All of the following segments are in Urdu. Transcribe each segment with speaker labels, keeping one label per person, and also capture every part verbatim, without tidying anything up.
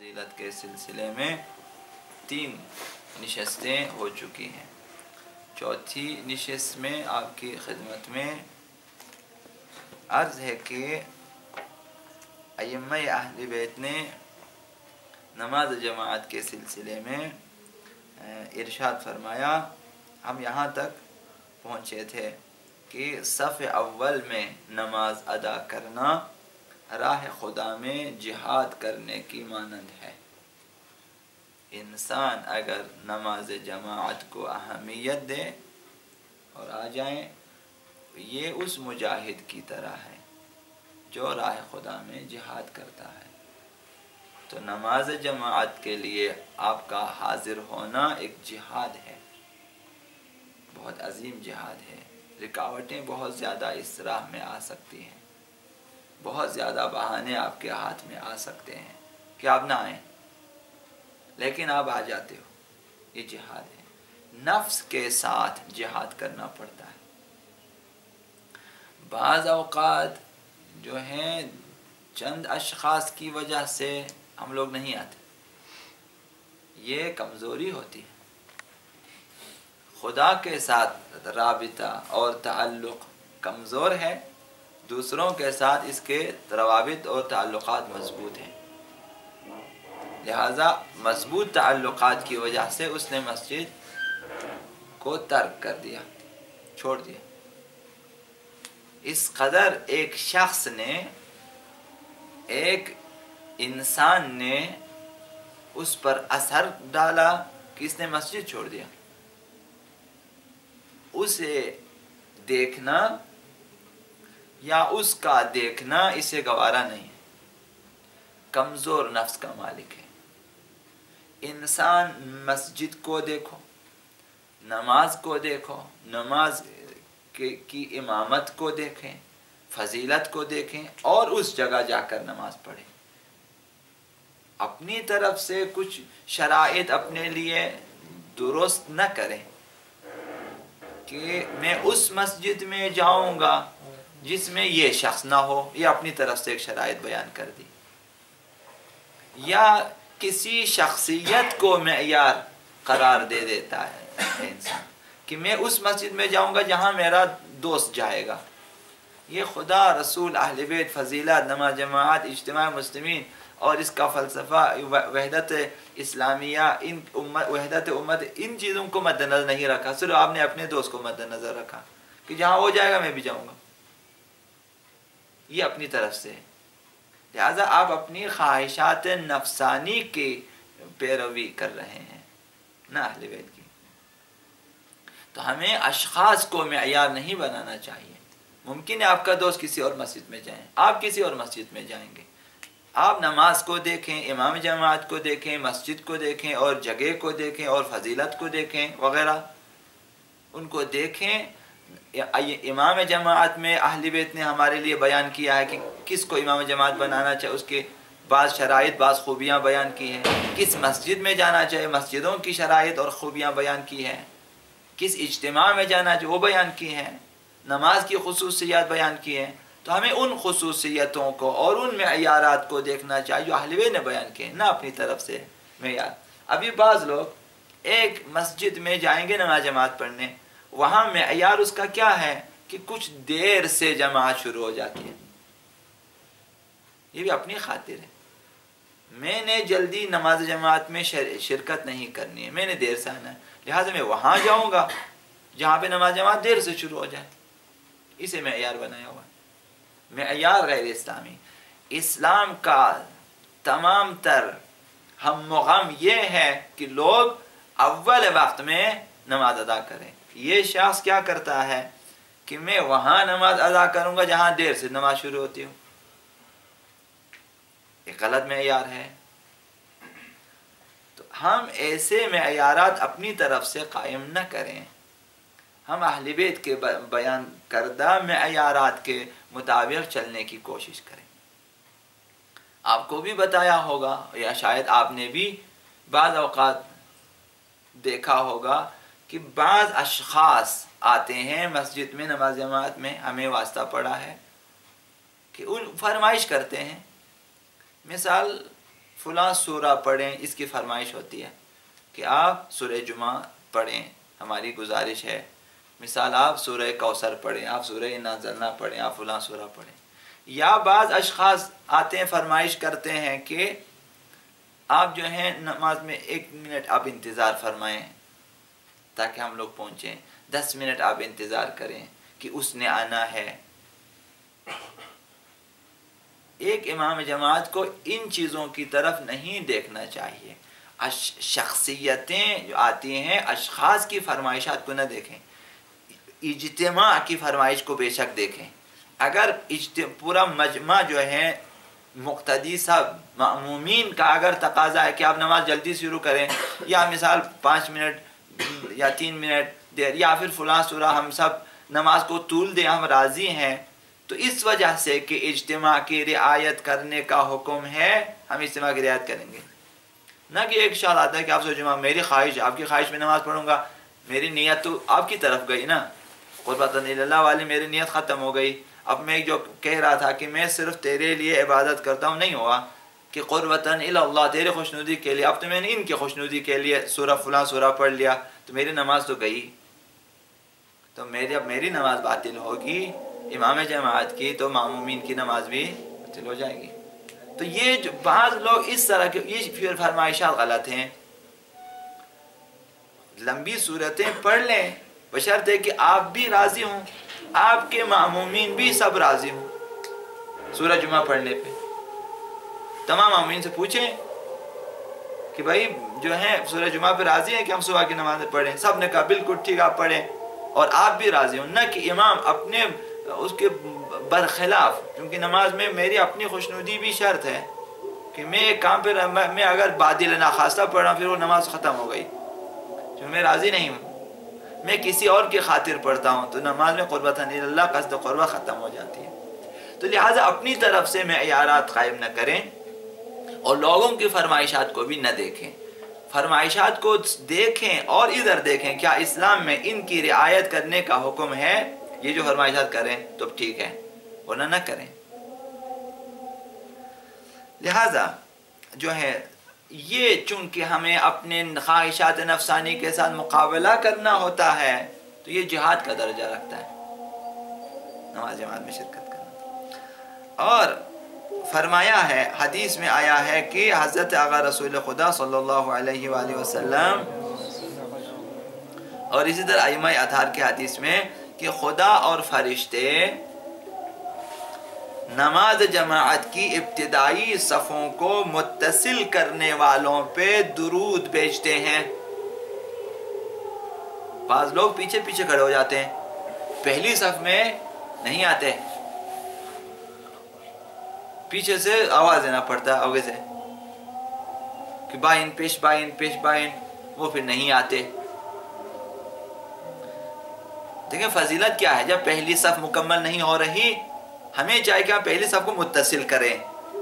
Speaker 1: فضیلت کے سلسلے میں تین نشستیں ہو چکی ہیں۔ چوتھی نشست میں آپ کی خدمت میں عرض ہے کہ ائمہ اہل بیت نے نماز جماعت کے سلسلے میں ارشاد فرمایا، ہم یہاں تک پہنچے تھے کہ صف اول میں نماز ادا کرنا راہ خدا میں جہاد کرنے کی مانند ہے۔ انسان اگر نماز جماعت کو اہمیت دے اور آ جائیں، یہ اس مجاہد کی طرح ہے جو راہ خدا میں جہاد کرتا ہے۔ تو نماز جماعت کے لیے آپ کا حاضر ہونا ایک جہاد ہے، بہت عظیم جہاد ہے۔ رکاوٹیں بہت زیادہ اس راہ میں آ سکتی ہیں، بہت زیادہ بہانے آپ کے ہاتھ میں آ سکتے ہیں کہ آپ نہ آئیں، لیکن آپ آ جاتے ہو۔ یہ جہاد ہے، نفس کے ساتھ جہاد کرنا پڑتا ہے۔ بعض اوقات جو ہیں چند اشخاص کی وجہ سے ہم لوگ نہیں آتے، یہ کمزوری ہوتی ہے۔ خدا کے ساتھ رابطہ اور تعلق کمزور ہے، دوسروں کے ساتھ اس کے روابط اور تعلقات مضبوط ہیں، لہذا مضبوط تعلقات کی وجہ سے اس نے مسجد کو ترک کر دیا، چھوڑ دیا۔ اس قدر ایک شخص نے، ایک انسان نے اس پر اثر ڈالا کہ اس نے مسجد چھوڑ دیا۔ اسے دیکھنا یا اس کا دیکھنا اسے گوارا نہیں ہے، کمزور نفس کا مالک ہے۔ انسان مسجد کو دیکھو، نماز کو دیکھو، نماز کی امامت کو دیکھیں، فضیلت کو دیکھیں اور اس جگہ جا کر نماز پڑھیں۔ اپنی طرف سے کچھ شرائط اپنے لیے درست نہ کریں کہ میں اس مسجد میں جاؤں گا جس میں یہ شخص نہ ہو، یہ اپنی طرف سے ایک شرائط بیان کر دی، یا کسی شخصیت کو معیار قرار دے دیتا ہے انسان کہ میں اس مسجد میں جاؤں گا جہاں میرا دوست جائے گا۔ یہ خدا، رسول، اہل بیت، فضیلت، نماز جماعت، اجتماع مسلمین اور اس کا فلسفہ وحدت اسلامیہ، ان وحدت امت، ان چیزوں کو مد نظر نہیں رکھا، صرف آپ نے اپنے دوست کو مد نظر رکھا کہ جہاں وہ جائے گا میں بھی جاؤں گا، یہ اپنی طرف سے۔ لہذا آپ اپنی خواہشات نفسانی کی پیروی کر رہے ہیں، نہ اہل بیت کی۔ تو ہمیں اشخاص کو معیار نہیں بنانا چاہیے۔ ممکن ہے آپ کا دوست کسی اور مسجد میں جائیں، آپ کسی اور مسجد میں جائیں گے، آپ نماز کو دیکھیں، امام جماعت کو دیکھیں، مسجد کو دیکھیں اور جگہ کو دیکھیں اور فضیلت کو دیکھیں وغیرہ، ان کو دیکھیں۔ امام جماعت میں اہل بیت نے ہمارے لیے بیان کیا ہے کہ کس کو امام جماعت بنانا چاہے، اس کے بعض شرائط، بعض خوبیاں بیان کی ہیں۔ کس مسجد میں جانا چاہے، مسجدوں کی شرائط اور خوبیاں بیان کی ہیں۔ کس اجتماع میں جانا چاہے وہ بیان کی ہیں۔ نماز کی خصوصیات بیان کی ہیں۔ تو ہمیں ان خصوصیتوں کو اور ان معیارات کو دیکھنا چاہیے جو اہل بیت نے بیان کیے، نہ اپنی طرف سے معیار۔ ابھی بعض لوگ ایک مسجد میں جائیں گے نماز جماعت پڑھنے، وہاں معیار اس کا کیا ہے کہ کچھ دیر سے جماعت شروع ہو جاتی ہے، یہ بھی اپنی خاطر ہے۔ میں نے جلدی نماز جماعت میں شرکت نہیں کرنی ہے، میں نے دیر سے آنا ہے، لہٰذا میں وہاں جاؤں گا جہاں پہ نماز جماعت دیر سے شروع ہو جائے۔ اسے معیار بنایا ہوا ہے، معیار غیر اسلامی۔ اسلام کا تمام تر ہم و غم یہ ہے کہ لوگ اول وقت میں نماز ادا کریں۔ یہ شخص کیا کرتا ہے کہ میں وہاں نماز ادا کروں گا جہاں دیر سے نماز شروع ہوتی ہوں، یہ غلط معیار ہے۔ تو ہم ایسے معیارات اپنی طرف سے قائم نہ کریں، ہم اہل بیت کے بیان کردہ معیارات کے مطابق چلنے کی کوشش کریں۔ آپ کو بھی بتایا ہوگا یا شاید آپ نے بھی بعض اوقات دیکھا ہوگا کہ بعض اشخاص آتے ہیں مسجد میں نماز جماعت میں، ہمیں واسطہ پڑا ہے کہ ان فرمائش کرتے ہیں، مثال فلاں سورہ پڑھیں، اس کی فرمائش ہوتی ہے کہ آپ سورہ جمعہ پڑھیں، ہماری گزارش ہے. مثال آپ سورہ کوثر پڑھیں، آپ سورہ انا انزلنا پڑھیں، آپ فلاں سورہ پڑھیں. یا بعض اشخاص آتے ہیں فرمائش کرتے ہیں کہ آپ جو ہیں نماز میں ایک منٹ آپ انتظار فرمائیں تاکہ ہم لوگ پہنچیں، دس منٹ آپ انتظار کریں کہ اس نے آنا ہے. ایک امام جماعت کو ان چیزوں کی طرف نہیں دیکھنا چاہیے. شخصیتیں جو آتی ہیں اشخاص کی فرمائشات کو نہ دیکھیں، اجتماع کی فرمائش کو بے شک دیکھیں. اگر پورا مجمع جو ہے مقتدی صاحب مأمومین کا اگر تقاضا ہے کہ آپ نماز جلدی شروع کریں، یا مثال پانچ منٹ یا تین منٹ دیر، یا پھر فلاں سورہ ہم سب نماز کو طول دیں، ہم راضی ہیں، تو اس وجہ سے کہ اجتماع کی رعایت کرنے کا حکم ہے ہم اجتماع کی رعایت کریں گے. نہ کہ ایک شخص آتا ہے کہ آپ سے جمعہ میری خواہش، آپ کی خواہش میں نماز پڑھوں گا، میری نیت تو آپ کی طرف گئی نا، قربۃ اللہ والی میری نیت ختم ہو گئی. اب میں جو کہہ رہا تھا کہ میں صرف تیرے لیے عبادت کرتا ہوں، نہیں ہوا کہ قربۃ اللہ تیرے خوشنودی کے لیے، اب تو میں نے ان کی خوشنودی کے لیے سورہ فلاں سورہ پڑھ لیا تو میری نماز تو گئی. تو میری اب میری نماز باطل ہوگی، امام جماعت کی تو معمومین کی نماز بھی باطل ہو جائے گی. تو یہ جو بعض لوگ اس طرح کے یہ فرمائشات غلط ہیں. لمبی صورتیں پڑھ لیں بشرطے کہ آپ بھی راضی ہوں، آپ کے معمومین بھی سب راضی ہوں. سورہ جمعہ پڑھنے پہ تمام معمومین سے پوچھیں کہ بھائی جو ہیں سورہ جمعہ پہ راضی ہیں کہ ہم صبح کی نماز پڑھیں؟ سب نے کہا بالکل ٹھیک آپ پڑھیں اور آپ بھی راضی ہوں. نہ کہ امام اپنے اس کے برخلاف، کیونکہ نماز میں میری اپنی خوشنودی بھی شرط ہے کہ میں ایک کام پہ میں اگر بادل ناخواستہ پڑھ رہا ہوں پھر وہ نماز ختم ہو گئی، جو میں راضی نہیں ہوں، میں کسی اور کی خاطر پڑھتا ہوں تو نماز میں قربۃ اللہ قصد قربہ ختم ہو جاتی ہے. تو لہٰذا اپنی طرف سے معیارات قائم نہ کریں اور لوگوں کی فرمائشات کو بھی نہ دیکھیں. فرمائشات کو دیکھیں اور ادھر دیکھیں کیا اسلام میں ان کی رعایت کرنے کا حکم ہے. یہ جو فرمائشات کریں تو ٹھیک ہے، ورنہ نہ کریں. لہذا جو ہے یہ چونکہ ہمیں اپنے خواہشات نفسانی کے ساتھ مقابلہ کرنا ہوتا ہے تو یہ جہاد کا درجہ رکھتا ہے، نماز جماعت میں شرکت کرنا. اور فرمایا ہے، حدیث میں آیا ہے کہ حضرت آقا رسول خدا صلی اللہ علیہ وآلہ وسلم اور اسی طرح ائمہ اطہار کے حدیث میں کہ خدا اور فرشتے نماز جماعت کی ابتدائی صفوں کو متصل کرنے والوں پہ درود بھیجتے ہیں. بعض لوگ پیچھے پیچھے کھڑے ہو جاتے ہیں، پہلی صف میں نہیں آتے، پیچھے سے آواز دینا پڑتا ہے آگے سے کہ بائن پیش بائن پیش بائن، وہ پھر نہیں آتے. دیکھیں فضیلت کیا ہے، جب پہلی صف مکمل نہیں ہو رہی ہمیں چاہیے کہ ہم پہلی صف کو متصل کریں.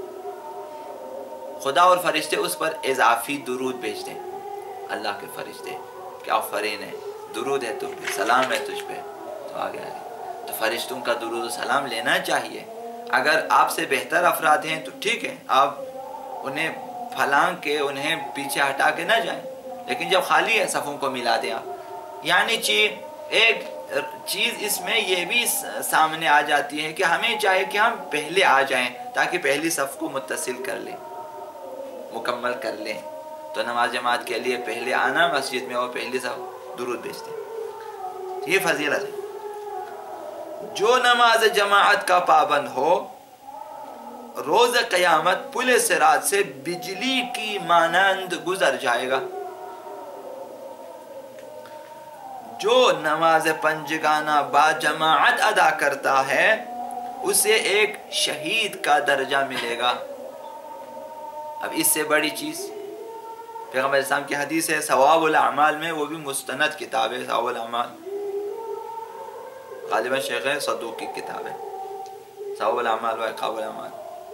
Speaker 1: خدا اور فرشتے اس پر اضافی درود بھیجتے ہیں. اللہ کے فرشتے کیا آفرین ہے، درود ہے تجھ پہ، سلام ہے تجھ پہ، تو آگے آگے تو فرشتوں کا درود و سلام لینا چاہیے. اگر آپ سے بہتر افراد ہیں تو ٹھیک ہے، آپ انہیں پھلانگ کے انہیں پیچھے ہٹا کے نہ جائیں، لیکن جب خالی ہے صفوں کو ملا دیں آپ. یعنی چیز ایک چیز اس میں یہ بھی سامنے آ جاتی ہے کہ ہمیں چاہیے کہ ہم پہلے آ جائیں تاکہ پہلی صف کو متصل کر لیں، مکمل کر لیں. تو نماز جماعت کے لیے پہلے آنا مسجد میں اور پہلی صف درود بھیجتے ہیں. یہ فضیلت ہے. جو نماز جماعت کا پابند ہو روز قیامت پل صراط سے بجلی کی مانند گزر جائے گا. جو نماز پنجگانہ با جماعت ادا کرتا ہے اسے ایک شہید کا درجہ ملے گا. اب اس سے بڑی چیز پیغمبر اسلام کی حدیث ہے ثواب الاعمال میں، وہ بھی مستند کتاب ہے ثواب الاعمال، غالباً شیخ صدوق کی کتاب ہے ثواب الاعمال و عقاب الاعمال.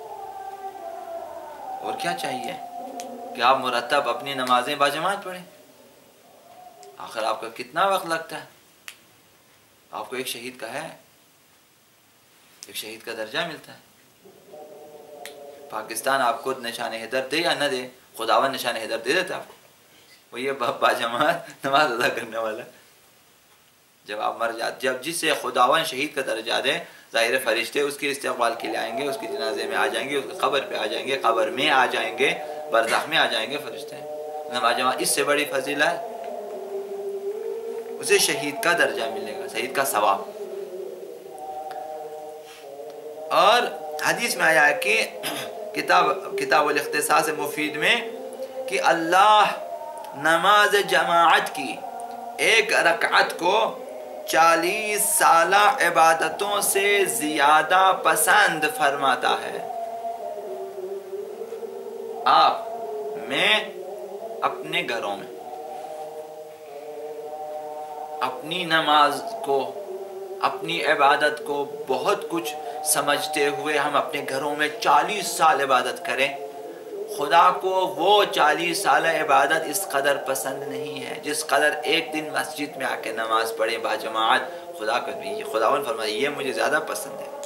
Speaker 1: اور کیا چاہیے کہ آپ مرتب اپنی نمازیں باجماعت پڑھیں. آخر آپ کا کتنا وقت لگتا ہے، آپ کو ایک شہید کا ہے، ایک شہید کا درجہ ملتا ہے. پاکستان آپ کو نشان حیدر دے یا نہ دے، خداوند نشان حیدر دے دیتا آپ کو، وہ یہ باجماعت نماز ادا کرنے والا. جب آپ مر جاتے، جب جس سے خداوند شہید کا درجہ دے، ظاہر فرشتے اس کے استقبال کے لیے آئیں گے، اس کے جنازے میں آ جائیں گے، اس کی قبر پہ آ جائیں گے، قبر میں آ جائیں گے، برزخ میں آ جائیں گے فرشتے. نماز جماعت اس سے بڑی فضیلت، اسے شہید کا درجہ ملے گا، شہید کا ثواب. اور حدیث میں آیا ہے کہ کتاب کتاب الاختصاص مفید میں کہ اللہ نماز جماعت کی ایک رکعت کو چالیس سالہ عبادتوں سے زیادہ پسند فرماتا ہے. آپ میں اپنے گھروں میں اپنی نماز کو، اپنی عبادت کو بہت کچھ سمجھتے ہوئے ہم اپنے گھروں میں چالیس سال عبادت کریں، خدا کو وہ چالیس سال عبادت اس قدر پسند نہیں ہے جس قدر ایک دن مسجد میں آ کے نماز پڑھیں باجماعت. خدا کو خداوند فرمائے یہ مجھے زیادہ پسند ہے.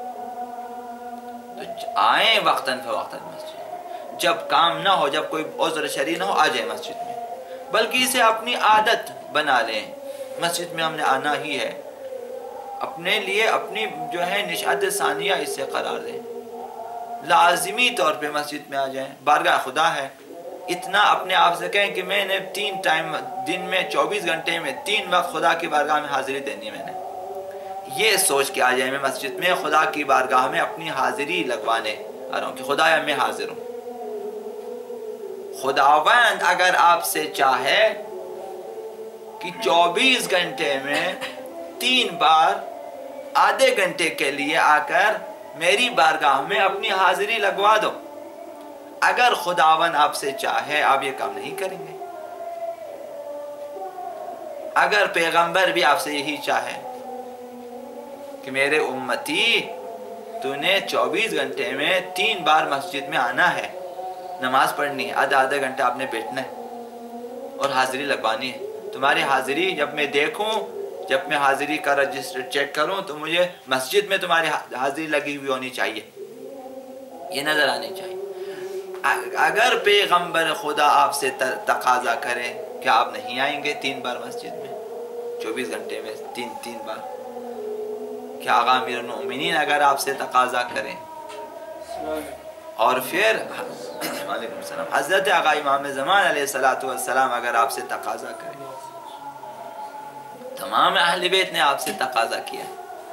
Speaker 1: تو آئیں وقتاً فوقتاً مسجد، جب کام نہ ہو، جب کوئی عذر شرعی نہ ہو، آ جائیں مسجد میں، بلکہ اسے اپنی عادت بنا لیں. مسجد میں ہم نے آنا ہی ہے، اپنے لیے اپنی جو ہے نشاط ثانیہ اس سے قرار دیں، لازمی طور پہ مسجد میں آ جائیں. بارگاہ خدا ہے، اتنا اپنے آپ سے کہیں کہ میں نے تین ٹائم دن میں چوبیس گھنٹے میں تین وقت خدا کی بارگاہ میں حاضری دینی. میں نے یہ سوچ کے آ جائیں میں مسجد میں خدا کی بارگاہ میں اپنی حاضری لگوانے آ رہا ہوں کہ خدایا میں حاضر ہوں. خداوند اگر آپ سے چاہے کہ چوبیس گھنٹے میں تین بار آدھے گھنٹے کے لیے آ کر میری بارگاہ میں اپنی حاضری لگوا دو، اگر خداوند آپ سے چاہے آپ یہ کام نہیں کریں گے. اگر پیغمبر بھی آپ سے یہی چاہے کہ میرے امتی تو نے چوبیس گھنٹے میں تین بار مسجد میں آنا ہے، نماز پڑھنی ہے، آدھا آدھا گھنٹہ آپ نے بیٹھنا ہے اور حاضری لگوانی ہے. تمہاری حاضری جب میں دیکھوں، جب میں حاضری کا رجسٹر چیک کروں تو مجھے مسجد میں تمہاری حاضری لگی ہوئی ہونی چاہیے، یہ نظر آنی چاہیے. اگر پیغمبر خدا آپ سے تقاضا کرے کہ آپ نہیں آئیں گے تین بار مسجد میں چوبیس گھنٹے میں تین تین بار، کہ آقا امیر المؤمنین اگر آپ سے تقاضا کریں، اور پھر وعلیکم السلام حضرت آقا امام زمان علیہ السلام اگر آپ سے تقاضا کریں، تمام اہل بیت نے آپ سے تقاضا کیا،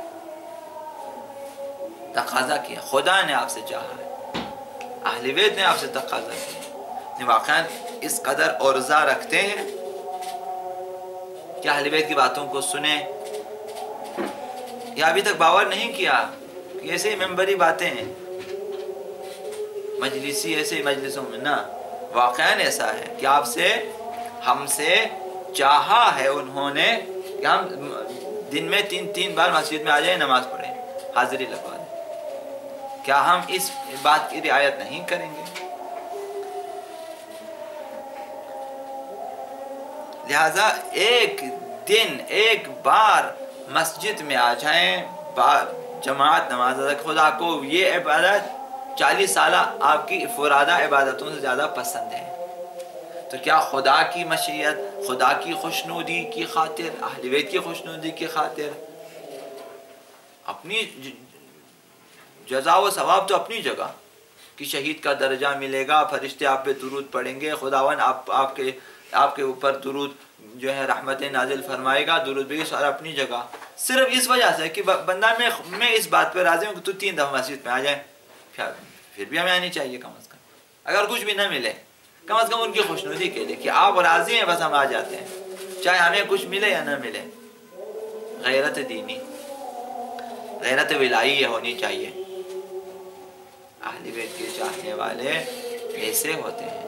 Speaker 1: تقاضا کیا، خدا نے آپ سے چاہا ہے، اہل بیت نے آپ سے تقاضا کیا. واقعا اس قدر عرضہ رکھتے ہیں کہ اہل بیت کی باتوں کو سنیں، یا ابھی تک باور نہیں کیا کہ ایسے ہی ممبری باتیں ہیں، مجلسی ایسے ہی مجلسوں میں نہ، واقعا ایسا ہے کہ آپ سے ہم سے چاہا ہے انہوں نے کہ ہم دن میں تین تین بار مسجد میں آ جائیں، نماز پڑھیں، حاضری لگوا دیں. کیا ہم اس بات کی رعایت نہیں کریں گے؟ لہذا ایک دن ایک بار مسجد میں آ جائیں، جماعت نماز ادا، خدا کو یہ عبادت چالیس سالہ آپ کی فرادہ عبادتوں سے زیادہ پسند ہے. تو کیا خدا کی مشیت، خدا کی خوشنودی کی خاطر، اہل بیت کی خوشنودی کی خاطر، اپنی جزا و ثواب تو اپنی جگہ کہ شہید کا درجہ ملے گا، فرشتے آپ پہ درود پڑھیں گے، خداوند آپ آپ کے آپ کے اوپر درود جو ہے رحمت نازل فرمائے گا، درود بھی سارا اپنی جگہ. صرف اس وجہ سے کہ بندہ میں میں اس بات پہ راضی ہوں کہ تو تین دفعہ مسجد میں آ جائے، پھر بھی ہمیں آنی چاہیے کم از کم. اگر کچھ بھی نہ ملے کم از کم ان کی خوشنودی کے لیے کہ آپ راضی ہیں، بس ہم آ جاتے ہیں، چاہے ہمیں کچھ ملے یا نہ ملے. غیرت دینی، غیرت ولائی ہونی چاہیے. اہل بیت کے چاہنے والے ایسے ہوتے ہیں.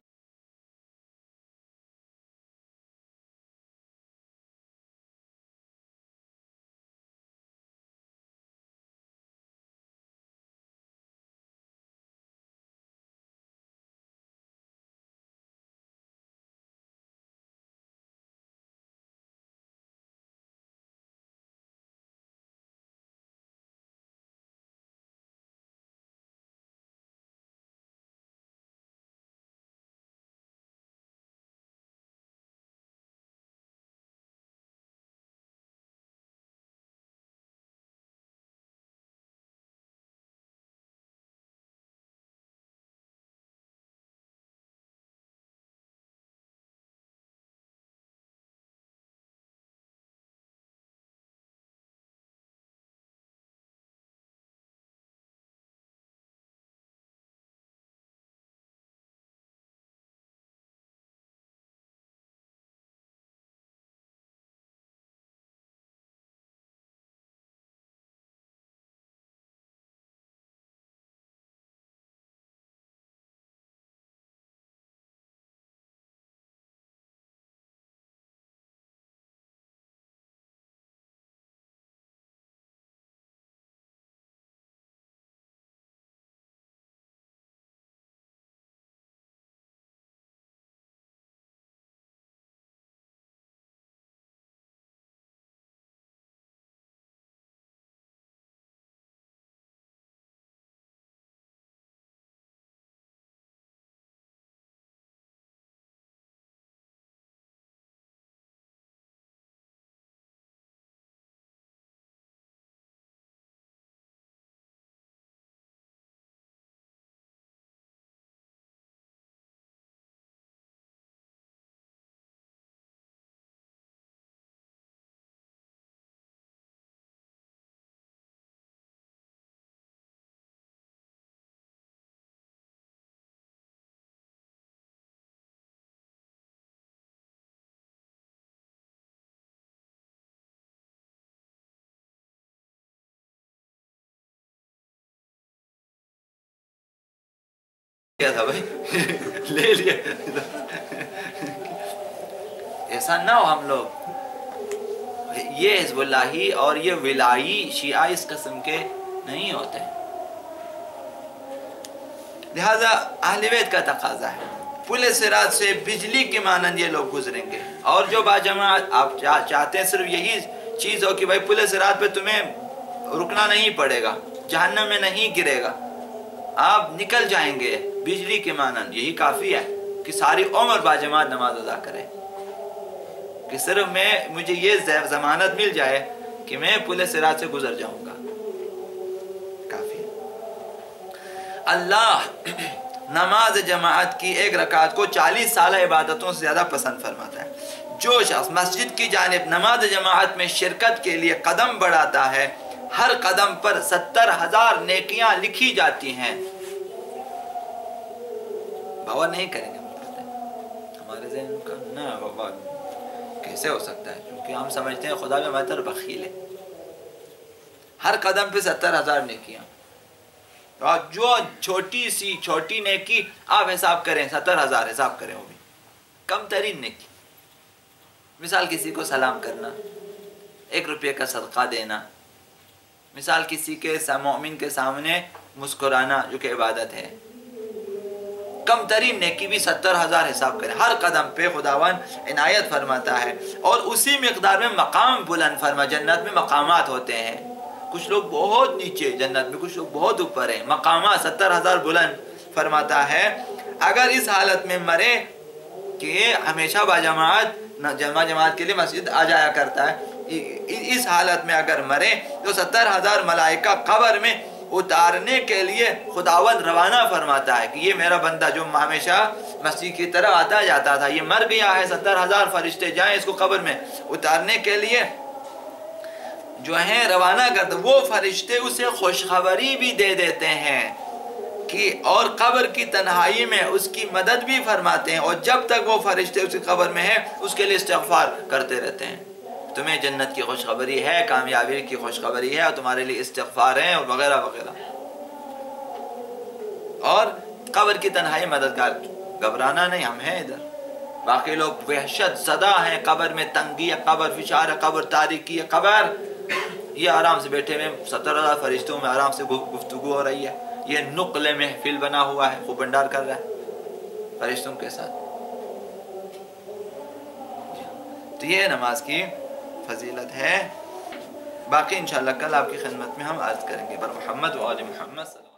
Speaker 1: کیا تھا بھائی لے لیا. ایسا نہ ہو ہم لوگ. یہ حزب اللہی اور یہ ولائی شیعہ اس قسم کے نہیں ہوتے. لہذا اہل بیت کا تقاضا ہے پل صراط سے بجلی کے مانند یہ لوگ گزریں گے. اور جو باجماعت آپ چاہتے ہیں صرف یہی چیز ہو کہ بھائی پل صراط پہ تمہیں رکنا نہیں پڑے گا, جہنم میں نہیں گرے گا, آپ نکل جائیں گے بجلی کے مانند, یہی کافی ہے کہ ساری عمر باجماعت نماز ادا کرے. کہ صرف میں مجھے یہ ضمانت مل جائے کہ میں پل صراط سے گزر جاؤں گا, کافی ہے. اللہ نماز جماعت کی ایک رکعت کو چالیس سالہ عبادتوں سے زیادہ پسند فرماتا ہے. جو شخص مسجد کی جانب نماز جماعت میں شرکت کے لیے قدم بڑھاتا ہے, ہر قدم پر ستر ہزار نیکیاں لکھی جاتی ہیں. باور نہیں کریں گے ہمارے ذہن کا نہ بابا کیسے ہو سکتا ہے, کیونکہ ہم سمجھتے ہیں خدا میں مطلب بخیل ہے. ہر قدم پہ ستر ہزار نیکیاں, اور جو چھوٹی سی چھوٹی نیکی آپ حساب کریں, ستر ہزار حساب کریں, وہ بھی کم ترین نیکی. مثال کسی کو سلام کرنا, ایک روپے کا صدقہ دینا, مثال کسی کے مومن کے سامنے مسکرانا جو کہ عبادت ہے. کم ترین نیکی بھی ستر ہزار حساب کریں. ہر قدم پہ خداوند عنایت فرماتا ہے, اور اسی مقدار میں مقام بلند فرما. جنت میں مقامات ہوتے ہیں, کچھ لوگ بہت نیچے جنت میں, کچھ لوگ بہت اوپر ہیں. مقامات ستر ہزار بلند فرماتا ہے. اگر اس حالت میں مرے کہ ہمیشہ باجماعت جمع جماعت کے لیے مسجد آ جایا کرتا ہے, اس حالت میں اگر مرے تو ستر ہزار ملائکہ قبر میں اتارنے کے لیے خداوند روانہ فرماتا ہے کہ یہ میرا بندہ جو ہمیشہ مسجد کی طرف آتا جاتا تھا, یہ مر گیا ہے. ستر ہزار فرشتے جائیں اس کو قبر میں اتارنے کے لیے جو ہیں روانہ کرتے. وہ فرشتے اسے خوشخبری بھی دے دیتے ہیں کہ اور قبر کی تنہائی میں اس کی مدد بھی فرماتے ہیں, اور جب تک وہ فرشتے اس کی قبر میں ہیں اس کے لیے استغفار کرتے رہتے ہیں. تمہیں جنت کی خوشخبری ہے, کامیابی کی خوشخبری ہے, اور تمہارے لیے استغفار ہیں, اور وغیرہ وغیرہ. اور قبر کی تنہائی مددگار. گھبرانا نہیں, ہم ہیں ادھر. باقی لوگ وحشت زدہ ہیں, قبر میں تنگی ہے, قبر فشار ہے, قبر تاریکی ہے, قبر. یہ آرام سے بیٹھے میں ستر ہزار فرشتوں میں آرام سے گفتگو ہو رہی ہے. یہ نقل محفل بنا ہوا ہے, خوب بھنڈار کر رہا ہے فرشتوں کے ساتھ. تو یہ نماز کی فضیلت ہے. باقی انشاءاللہ کل آپ کی خدمت میں ہم عرض کریں گے. پر محمد و آل محمد